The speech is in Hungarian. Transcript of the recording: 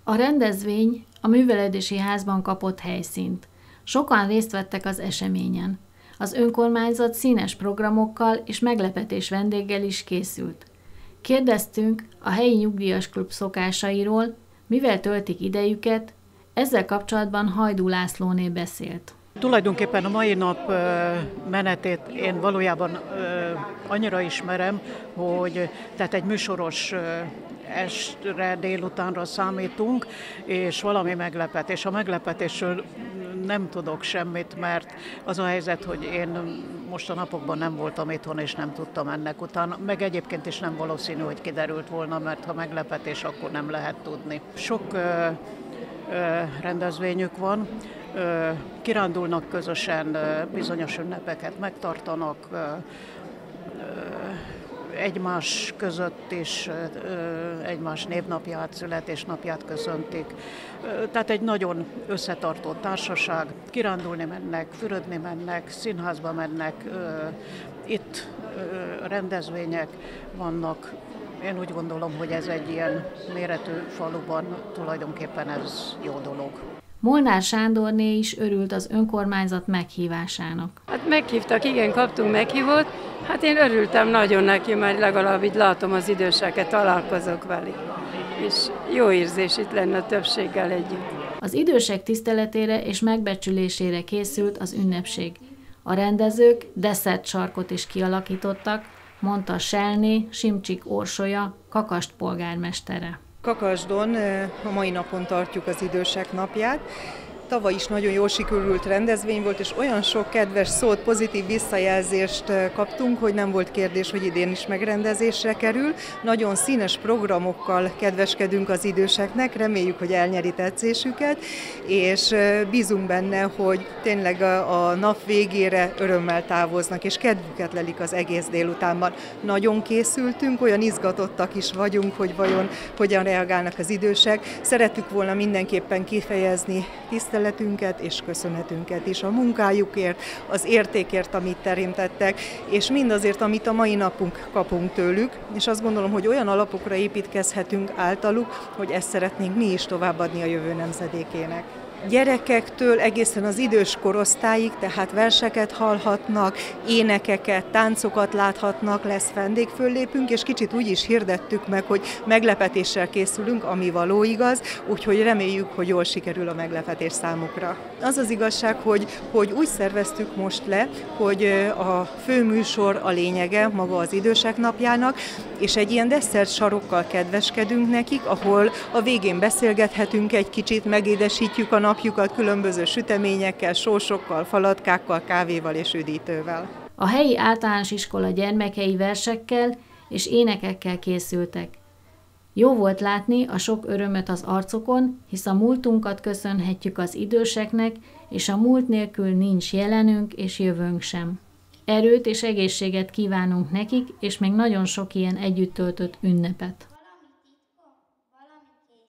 A rendezvény a művelődési házban kapott helyszínt. Sokan részt vettek az eseményen. Az önkormányzat színes programokkal és meglepetés vendéggel is készült. Kérdeztünk a helyi nyugdíjasklub szokásairól, mivel töltik idejüket, ezzel kapcsolatban Hajdú Lászlóné beszélt. Tulajdonképpen a mai nap menetét én valójában annyira ismerem, hogy tehát egy műsoros estre, délutánra számítunk, és valami meglepetés. A meglepetésről nem tudok semmit, mert az a helyzet, hogy én most a napokban nem voltam itthon, és nem tudtam ennek utána. Meg egyébként is nem valószínű, hogy kiderült volna, mert ha meglepetés, akkor nem lehet tudni. Sok rendezvényük van, kirándulnak közösen, bizonyos ünnepeket megtartanak, egymás között is egymás névnapját, születésnapját köszöntik. Tehát egy nagyon összetartó társaság. Kirándulni mennek, fürödni mennek, színházba mennek, itt rendezvények vannak. Én úgy gondolom, hogy ez egy ilyen méretű faluban tulajdonképpen ez jó dolog. Molnár Sándorné is örült az önkormányzat meghívásának. Hát meghívtak, igen, kaptunk meghívót. Hát én örültem nagyon neki, mert legalább így látom az időseket, találkozok velük. És jó érzés itt lenne a többséggel együtt. Az idősek tiszteletére és megbecsülésére készült az ünnepség. A rendezők desszertsarkot is kialakítottak, mondta Selné Simcsik Orsolya, Kakasd polgármestere. Kakasdon a mai napon tartjuk az idősek napját. Tavaly is nagyon jól sikerült rendezvény volt, és olyan sok kedves szót, pozitív visszajelzést kaptunk, hogy nem volt kérdés, hogy idén is megrendezésre kerül. Nagyon színes programokkal kedveskedünk az időseknek, reméljük, hogy elnyeri tetszésüket, és bízunk benne, hogy tényleg a nap végére örömmel távoznak, és kedvüket lelik az egész délutánban. Nagyon készültünk, olyan izgatottak is vagyunk, hogy vajon hogyan reagálnak az idősek. Szerettük volna mindenképpen kifejezni tiszteletünket és köszönetünket is a munkájukért, az értékért, amit teremtettek, és mindazért, amit a mai napunk kapunk tőlük, és azt gondolom, hogy olyan alapokra építkezhetünk általuk, hogy ezt szeretnénk mi is továbbadni a jövő nemzedékének. Gyerekektől egészen az idős korosztályig, tehát verseket hallhatnak, énekeket, táncokat láthatnak, lesz vendégföllépünk, és kicsit úgy is hirdettük meg, hogy meglepetéssel készülünk, ami való igaz, úgyhogy reméljük, hogy jól sikerül a meglepetés számukra. Az az igazság, hogy úgy szerveztük most le, hogy a főműsor a lényege maga az idősek napjának, és egy ilyen desszertsarokkal kedveskedünk nekik, ahol a végén beszélgethetünk egy kicsit, megédesítjük a napjukat különböző süteményekkel, sósokkal, falatkákkal, kávéval és üdítővel. A helyi általános iskola gyermekei versekkel és énekekkel készültek. Jó volt látni a sok örömöt az arcokon, hisz a múltunkat köszönhetjük az időseknek, és a múlt nélkül nincs jelenünk és jövőnk sem. Erőt és egészséget kívánunk nekik, és még nagyon sok ilyen együtt töltött ünnepet.